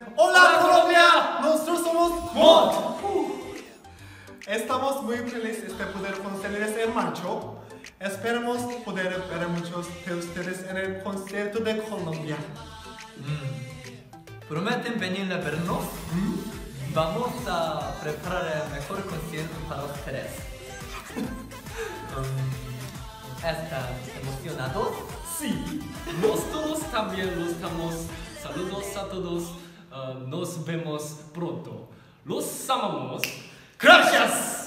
Hola Colombia, nosotros somos Mont. Estamos muy felices de poder conocerles en marzo. Esperamos poder ver a muchos de ustedes en el concierto de Colombia. ¿Prometen venir a vernos? Vamos a preparar el mejor concierto para ustedes. ¿Están emocionados? Sí, nosotros también lo estamos. Saludos a todos. Nos vemos pronto. Los amamos. Gracias.